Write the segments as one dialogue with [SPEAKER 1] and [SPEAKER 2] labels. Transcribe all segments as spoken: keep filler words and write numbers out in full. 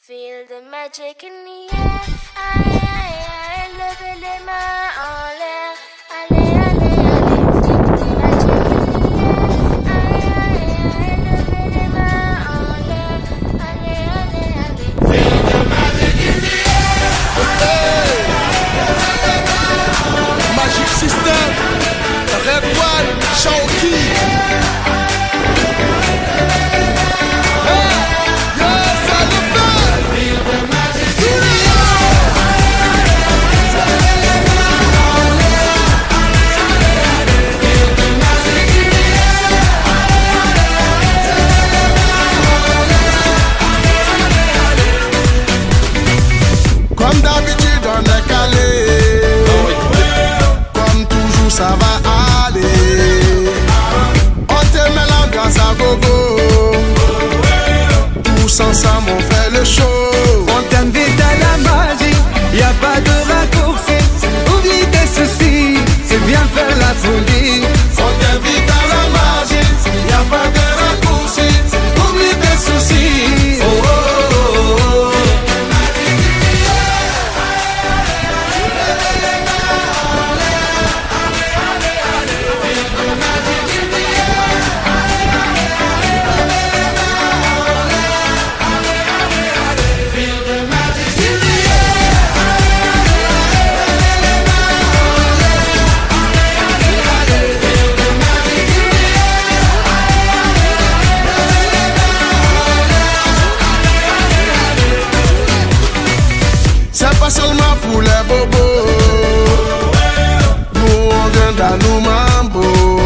[SPEAKER 1] Feel the magic in the air. Aïe, aïe, aïe, levez les mains en l'air. Allez, allez, allez. Feel the magic in the air. Aïe, aïe, aïe, levez les mains en l'air. Allez, allez, allez. Feel the magic in the air.
[SPEAKER 2] Magic System, Red One, Shawty. Comme d'habitude on est calé, comme toujours ça va aller. On te met l'ambiance à gogo, tous ensemble on fait le show.
[SPEAKER 3] On t'invite à la magie, y a pas de raccourci. Oublie tes soucis, c'est bien faire la folie.
[SPEAKER 2] On t'invite à la magie, y a pas de raccourci. Oublie tes soucis. Oh, oh, oh, oh. C'est pas seulement pour les bobos, nous on vient d'Anou Mambo.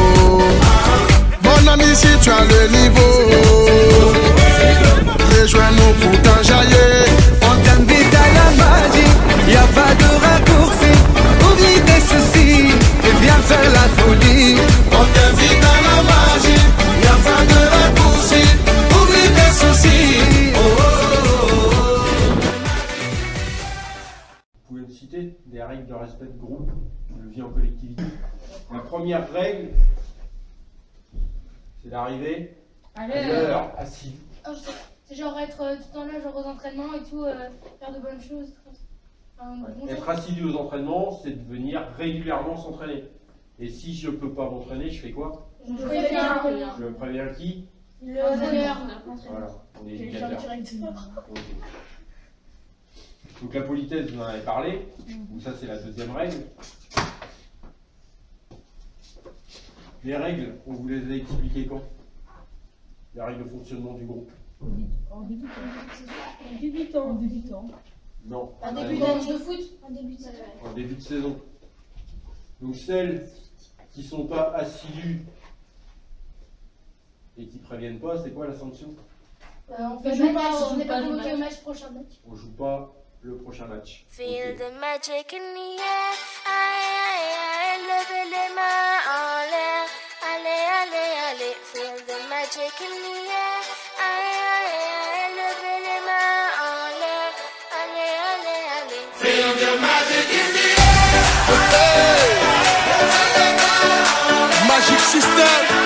[SPEAKER 2] Mon ami, si tu as le niveau, rejoins-nous pour t'enjailler.
[SPEAKER 3] On t'invite à la magie, y a pas de raccourci. Oublie tes soucis, et viens faire la folie.
[SPEAKER 2] On t'invite à la magie, y a pas de raccourci. Oublie tes soucis. Oh, oh, oh, oh.
[SPEAKER 4] Vous pouvez me citer des règles de respect de groupe, de vie en collectivité. La première règle, c'est d'arriver à
[SPEAKER 5] Allez,
[SPEAKER 4] l'heure, assis.
[SPEAKER 5] oh, je sais. C'est genre être euh, tout le temps là, genre aux entraînements et tout, euh, faire de bonnes choses. Enfin,
[SPEAKER 4] Ouais.
[SPEAKER 5] bonjour.
[SPEAKER 4] Être assidu aux entraînements, c'est de venir régulièrement s'entraîner. Et si je peux pas m'entraîner, je fais quoi?
[SPEAKER 5] Je préviens
[SPEAKER 4] Je préviens qui?
[SPEAKER 5] le honneur.
[SPEAKER 4] Voilà, on est éducateur. Ok. Donc la politesse, vous en avez parlé. Donc ça, c'est la deuxième règle. Les règles, on vous les a expliquées quand? Les règles de fonctionnement du groupe.
[SPEAKER 6] En débutant. En débutant. En débutant.
[SPEAKER 4] Non.
[SPEAKER 5] Un
[SPEAKER 4] on a
[SPEAKER 5] début
[SPEAKER 4] dit
[SPEAKER 5] de match de foot. Un début de
[SPEAKER 4] en début de saison. Donc celles qui ne sont pas assidues et qui ne préviennent pas, c'est quoi la sanction?
[SPEAKER 5] Euh, on fait
[SPEAKER 6] On joue
[SPEAKER 5] pas,
[SPEAKER 6] pas,
[SPEAKER 5] on n'est pas
[SPEAKER 6] on joue pas
[SPEAKER 5] convoqué
[SPEAKER 6] le
[SPEAKER 5] au match prochain.
[SPEAKER 4] On joue pas le prochain match.
[SPEAKER 1] Feel
[SPEAKER 4] Ok.
[SPEAKER 1] the magic in the air. Aïe, aïe, aïe, levez les mains en l'air. Allez, allez, allez. Feel the magic in the air. Aïe, aïe, aïe, levez les mains en l'air. Allez, allez, allez.
[SPEAKER 2] Feel the magic in the air. Hey. Magic System.